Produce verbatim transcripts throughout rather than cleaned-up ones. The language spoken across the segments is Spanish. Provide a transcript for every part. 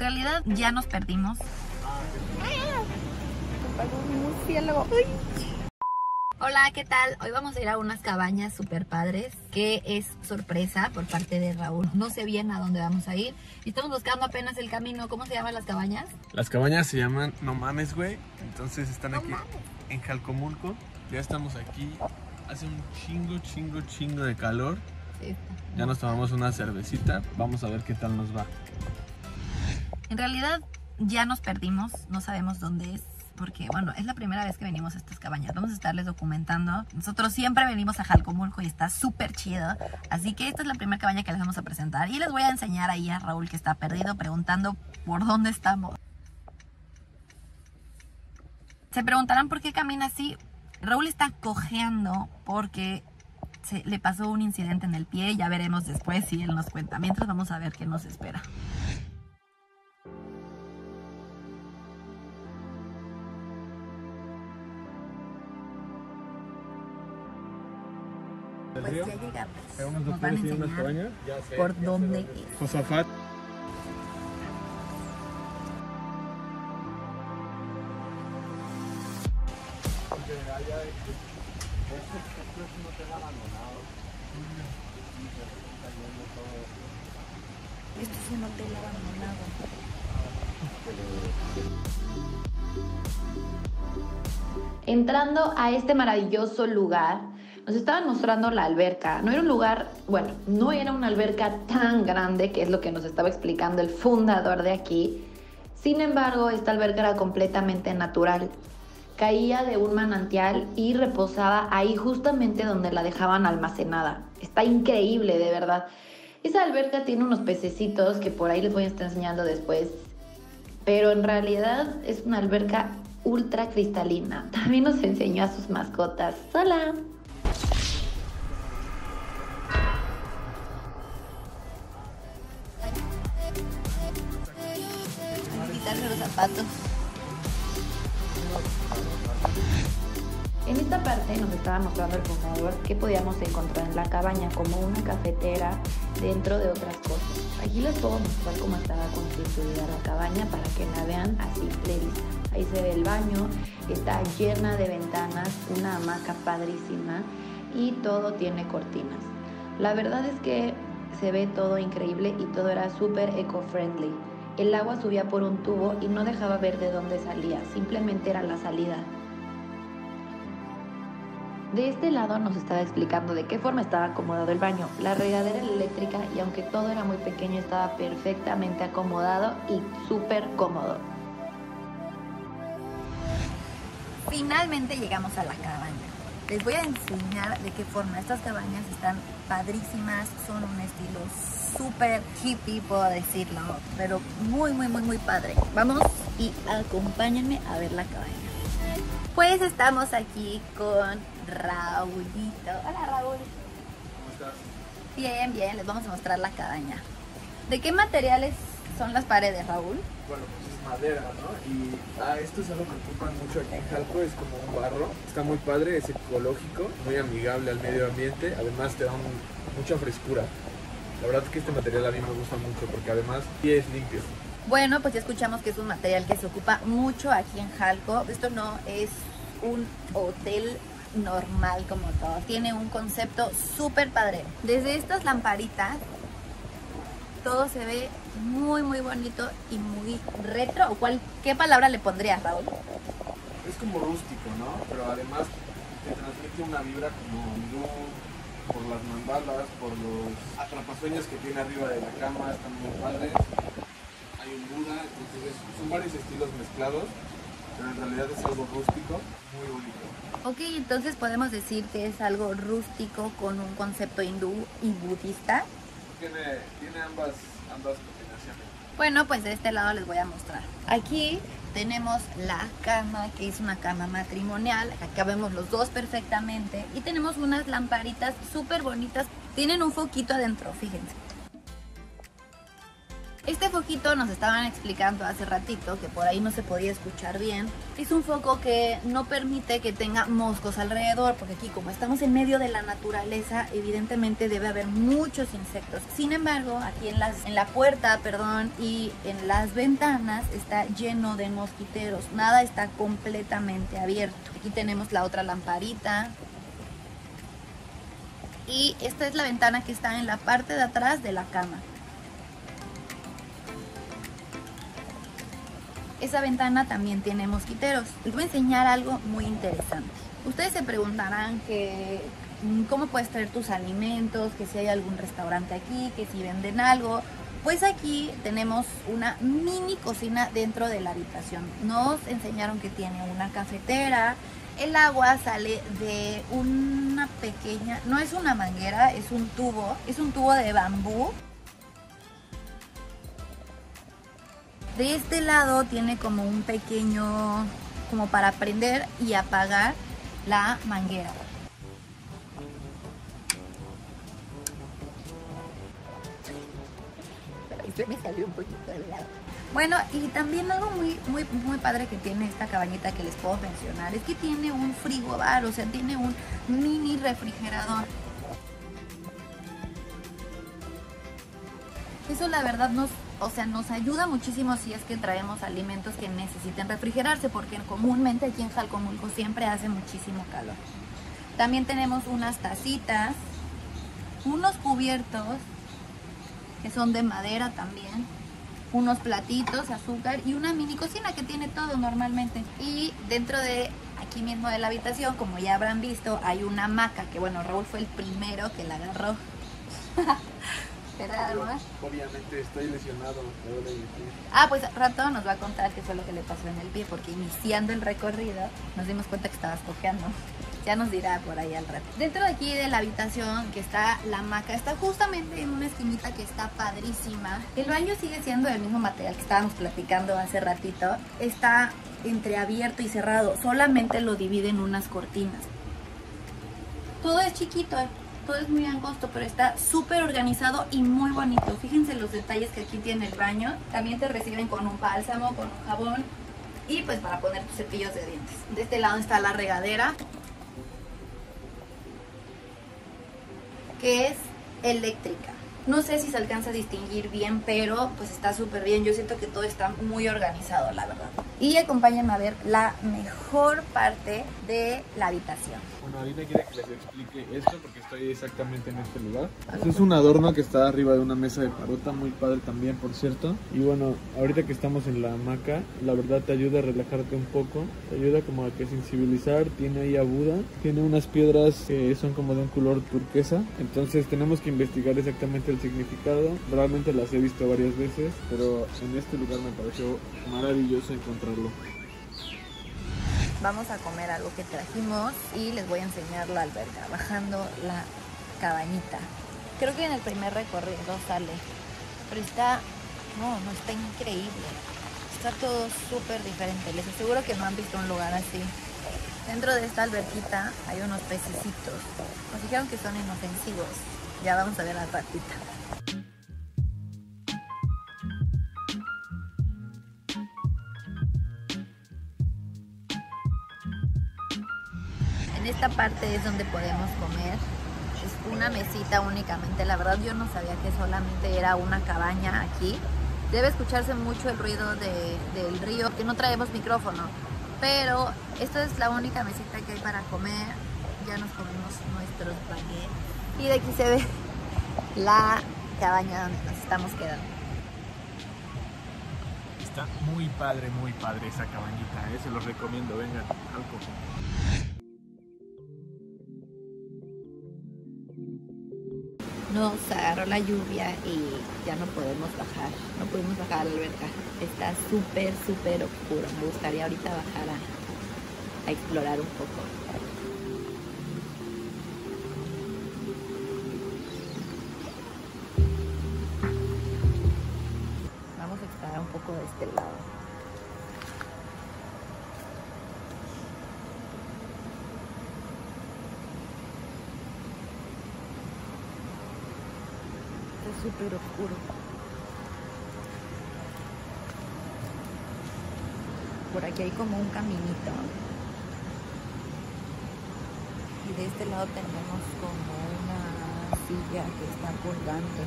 En realidad ya nos perdimos. Hola, ¿qué tal? Hoy vamos a ir a unas cabañas super padres, que es sorpresa por parte de Raúl. No sé bien a dónde vamos a ir y estamos buscando apenas el camino. ¿Cómo se llaman las cabañas? Las cabañas se llaman No Mames, güey. Entonces están No aquí mames. en Jalcomulco. Ya estamos aquí. Hace un chingo, chingo, chingo de calor. Sí. Ya nos tomamos una cervecita. Vamos a ver qué tal nos va. En realidad ya nos perdimos, no sabemos dónde es. Porque, bueno, es la primera vez que venimos a estas cabañas. Vamos a estarles documentando. Nosotros siempre venimos a Jalcomulco y está súper chido. Así que esta es la primera cabaña que les vamos a presentar. Y les voy a enseñar ahí a Raúl, que está perdido, preguntando por dónde estamos. Se preguntarán por qué camina así. Raúl está cojeando porque se le pasó un incidente en el pie. Ya veremos después si él nos cuenta. Mientras vamos a ver qué nos espera. Pues ya llegamos. Nos van a enseñar por dónde es. Josafat. Este es un hotel abandonado. Entrando a este maravilloso lugar, nos estaban mostrando la alberca. No era un lugar, bueno, no era una alberca tan grande, que es lo que nos estaba explicando el fundador de aquí. Sin embargo, esta alberca era completamente natural. Caía de un manantial y reposaba ahí justamente donde la dejaban almacenada. Está increíble, de verdad. Esa alberca tiene unos pececitos que por ahí les voy a estar enseñando después. Pero en realidad es una alberca ultra cristalina. También nos enseñó a sus mascotas. ¡Hola! Quitarse los zapatos. En esta parte nos estaba mostrando el fundador qué podíamos encontrar en la cabaña, como una cafetera dentro de otras cosas. Aquí les puedo mostrar cómo estaba constituida la cabaña para que la vean a simple vista. Ahí se ve el baño, está llena de ventanas, una hamaca padrísima y todo tiene cortinas. La verdad es que se ve todo increíble y todo era súper eco-friendly. El agua subía por un tubo y no dejaba ver de dónde salía, simplemente era la salida. De este lado nos estaba explicando de qué forma estaba acomodado el baño. La regadera era eléctrica y aunque todo era muy pequeño, estaba perfectamente acomodado y súper cómodo. Finalmente llegamos a la cabaña. Les voy a enseñar de qué forma. Estas cabañas están padrísimas, son un estilo súper hippie, puedo decirlo, pero muy, muy, muy, muy padre. Vamos y acompáñenme a ver la cabaña. Pues estamos aquí con Raulito. Hola, Raúl. ¿Cómo estás? Bien, bien, les vamos a mostrar la cabaña. ¿De qué materiales son las paredes, Raúl? Bueno, pues es madera, ¿no? Y ah, esto es algo que ocupan mucho aquí en Jalco, es como un barro. Está muy padre, es ecológico, muy amigable al medio ambiente. Además te da un, mucha frescura. La verdad es que este material a mí me gusta mucho porque además sí es limpio. Bueno, pues ya escuchamos que es un material que se ocupa mucho aquí en Jalco. Esto no es un hotel normal como todo. Tiene un concepto súper padre. Desde estas lamparitas, todo se ve muy, muy bonito y muy retro. ¿O cuál, qué palabra le pondrías, Raúl? Es como rústico, ¿no? Pero además te transmite una vibra como luz, por las mandalas, por los atrapasueños que tiene arriba de la cama, están muy padres. Hay un Buda, entonces son varios estilos mezclados, pero en realidad es algo rústico, muy bonito. Ok, entonces podemos decir que es algo rústico con un concepto hindú y budista. Tiene, tiene ambas, ambas combinaciones. Bueno, pues de este lado les voy a mostrar. Aquí tenemos la cama, que es una cama matrimonial. Acá vemos los dos perfectamente. Y tenemos unas lamparitas súper bonitas. Tienen un foquito adentro, fíjense. Este foquito nos estaban explicando hace ratito, que por ahí no se podía escuchar bien. Es un foco que no permite que tenga moscos alrededor, porque aquí como estamos en medio de la naturaleza, evidentemente debe haber muchos insectos. Sin embargo, aquí en, las, en la puerta, perdón, y en las ventanas está lleno de mosquiteros. Nada está completamente abierto. Aquí tenemos la otra lamparita. Y esta es la ventana que está en la parte de atrás de la cama. Esa ventana también tiene mosquiteros. Les voy a enseñar algo muy interesante. Ustedes se preguntarán que cómo puedes traer tus alimentos, que si hay algún restaurante aquí, que si venden algo. Pues aquí tenemos una mini cocina dentro de la habitación. Nos enseñaron que tiene una cafetera. El agua sale de una pequeña, no es una manguera, es un tubo, es un tubo de bambú. De este lado tiene como un pequeño, como para prender y apagar la manguera. Se me salió un poquito del lado. Bueno, y también algo muy, muy, muy padre que tiene esta cabañita que les puedo mencionar es que tiene un frigobar, o sea, tiene un mini refrigerador. Eso la verdad nos, o sea, nos ayuda muchísimo si es que traemos alimentos que necesiten refrigerarse, porque comúnmente aquí en Jalcomulco siempre hace muchísimo calor. También tenemos unas tacitas, unos cubiertos que son de madera también, unos platitos, azúcar y una mini cocina que tiene todo normalmente. Y dentro de aquí mismo de la habitación, como ya habrán visto, hay una hamaca que, bueno, Raúl fue el primero que la agarró. ¿Verdad, Raúl? Obviamente estoy lesionado. Ah, pues rato nos va a contar qué fue lo que le pasó en el pie, porque iniciando el recorrido nos dimos cuenta que estabas cojeando. Ya nos dirá por ahí al rato. Dentro de aquí de la habitación que está la hamaca, está justamente en una esquinita que está padrísima. El baño sigue siendo del mismo material que estábamos platicando hace ratito. Está entreabierto y cerrado, solamente lo dividen unas cortinas. Todo es chiquito, todo es muy angosto, pero está súper organizado y muy bonito. Fíjense los detalles que aquí tiene el baño. También te reciben con un bálsamo, con un jabón y pues para poner tus cepillos de dientes. De este lado está la regadera, que es eléctrica. No sé si se alcanza a distinguir bien, pero pues está súper bien. Yo siento que todo está muy organizado, la verdad. Y acompáñenme a ver la mejor parte de la habitación. Bueno, Alina quiere que les explique esto porque estoy exactamente en este lugar. Este es un adorno que está arriba de una mesa de parota, muy padre también, por cierto. Y bueno, ahorita que estamos en la hamaca, la verdad te ayuda a relajarte un poco. Te ayuda como a que sensibilizar. Tiene ahí a Buda. Tiene unas piedras que son como de un color turquesa. Entonces tenemos que investigar exactamente el significado. Realmente las he visto varias veces, pero en este lugar me pareció maravilloso encontrarlo. Vamos a comer algo que trajimos y les voy a enseñar la alberca, bajando la cabañita. Creo que en el primer recorrido sale, pero está, no, no está increíble. Está todo súper diferente. Les aseguro que no han visto un lugar así. Dentro de esta alberquita hay unos pececitos. Nos dijeron que son inofensivos. Ya vamos a ver al ratito. En esta parte es donde podemos comer. Es una mesita únicamente. La verdad yo no sabía que solamente era una cabaña aquí. Debe escucharse mucho el ruido de, del río, que no traemos micrófono. Pero esta es la única mesita que hay para comer. Ya nos comimos nuestros baguettes. Y de aquí se ve la cabaña donde nos estamos quedando. Está muy padre, muy padre esa cabañita, ¿eh? Se los recomiendo, vengan al coco. Nos agarró la lluvia y ya no podemos bajar, no podemos bajar a la alberca. Está súper, súper oscuro. Me gustaría ahorita bajar a, a explorar un poco. Vamos a explorar un poco de este lado. Súper oscuro. Por aquí hay como un caminito. Y de este lado tenemos como una silla que está colgante.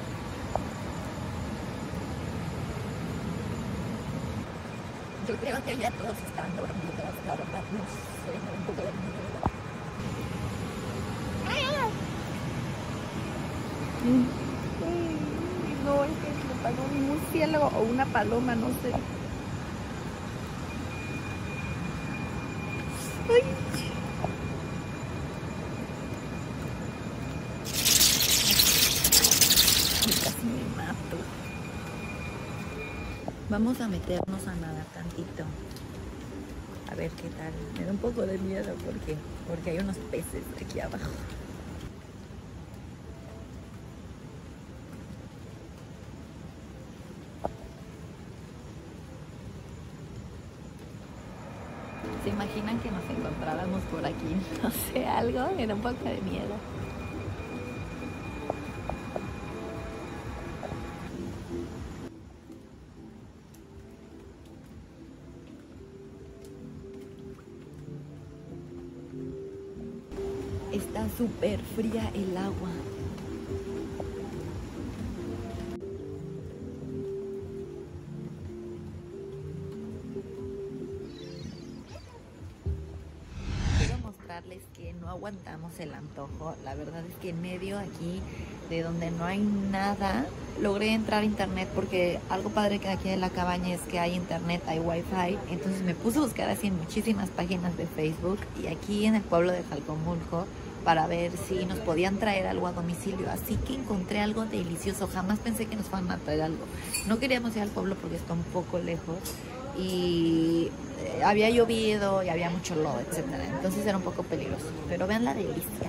Yo creo que ya todos están dormidos, la verdad, no sé, un poco dormido. No, es que me pagó un murciélago o una paloma, no sé. Ay. Casi me mato. Vamos a meternos a nadar tantito. A ver qué tal. Me da un poco de miedo porque, porque hay unos peces aquí abajo. ¿Se imaginan que nos encontráramos por aquí? No sé, algo, me da un poco de miedo. Está súper fría el agua. Que no aguantamos el antojo. La verdad es que en medio aquí de donde no hay nada logré entrar a internet, porque algo padre que aquí en la cabaña es que hay internet, hay wifi. Entonces me puse a buscar así en muchísimas páginas de Facebook y aquí en el pueblo de Jalcomulco para ver si nos podían traer algo a domicilio. Así que encontré algo delicioso. Jamás pensé que nos fueran a traer algo. No queríamos ir al pueblo porque está un poco lejos y había llovido y había mucho lodo, etcétera. Entonces era un poco peligroso. Pero vean la delicia.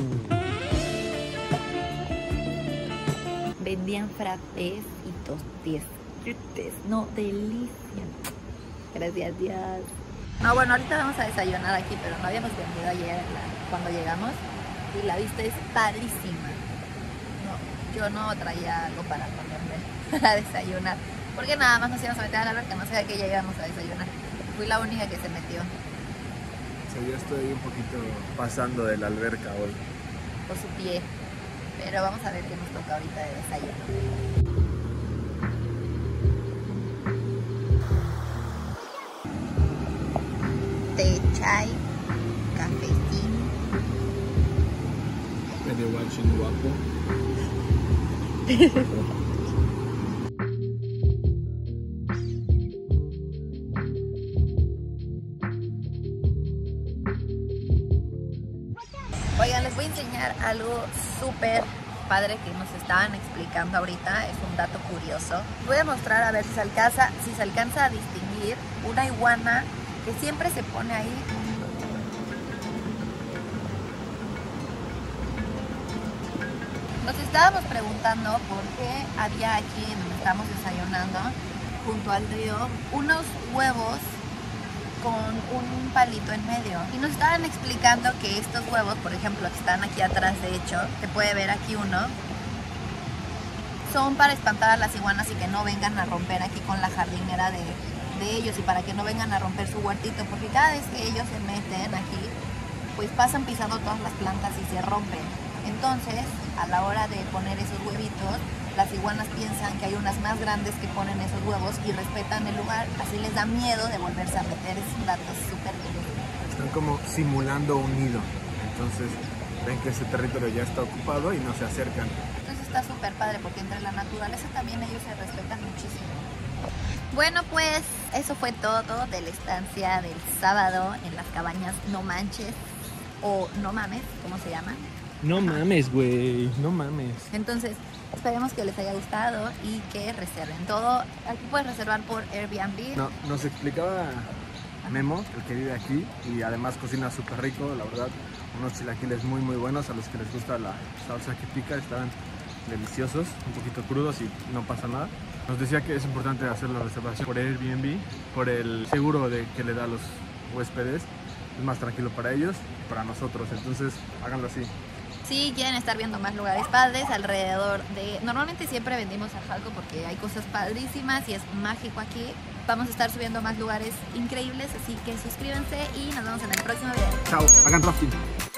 Vendían frappés y tostés. No, delicia. Gracias, Dios. No, bueno, ahorita vamos a desayunar aquí, pero no habíamos venido ayer la, cuando llegamos. Y la vista es padrísima. No, yo no traía algo para ponerme a desayunar, porque nada más nos íbamos a meter a la alberca, no sabía que ya íbamos a desayunar. Fui la única que se metió. Sí, yo estoy un poquito pasando de la alberca hoy. Por su pie. Pero vamos a ver qué nos toca ahorita de desayuno. Té, chai, cafecín. Medio guachín guapo. Oigan, les voy a enseñar algo súper padre que nos estaban explicando ahorita. Es un dato curioso. Voy a mostrar a ver si se alcanza, si se alcanza a distinguir una iguana que siempre se pone ahí. Nos estábamos preguntando por qué había aquí donde estamos desayunando, junto al río, unos huevos con un palito en medio. Y nos estaban explicando que estos huevos, por ejemplo, que están aquí atrás, de hecho, se puede ver aquí uno, son para espantar a las iguanas y que no vengan a romper aquí con la jardinera de, de ellos, y para que no vengan a romper su huertito, porque cada vez que ellos se meten aquí, pues pasan pisando todas las plantas y se rompen. Entonces, a la hora de poner esos huevitos, las iguanas piensan que hay unas más grandes que ponen esos huevos y respetan el lugar, así les da miedo de volverse a meter. Es un dato súper lindo. Están como simulando un nido, entonces ven que ese territorio ya está ocupado y no se acercan. Entonces está súper padre porque entre la naturaleza también ellos se respetan muchísimo. Bueno, pues eso fue todo de la estancia del sábado en las cabañas No Manches, o No Mames, ¿cómo se llama? No mames, güey, no mames. Entonces, esperemos que les haya gustado y que reserven todo. Aquí puedes reservar por Airbnb. No, nos explicaba Memo, el que vive aquí, y además cocina súper rico, la verdad. Unos chilaquiles muy muy buenos, a los que les gusta la salsa que pica, están deliciosos, un poquito crudos y no pasa nada. Nos decía que es importante hacer la reservación por Airbnb, por el seguro de que le da a los huéspedes. Es más tranquilo para ellos y para nosotros, entonces háganlo así. Si quieren estar viendo más lugares padres alrededor de... Normalmente siempre venimos a Jalco porque hay cosas padrísimas y es mágico aquí, Vamos a estar subiendo más lugares increíbles, así que suscríbanse y nos vemos en el próximo video. Chao, hagan rafting.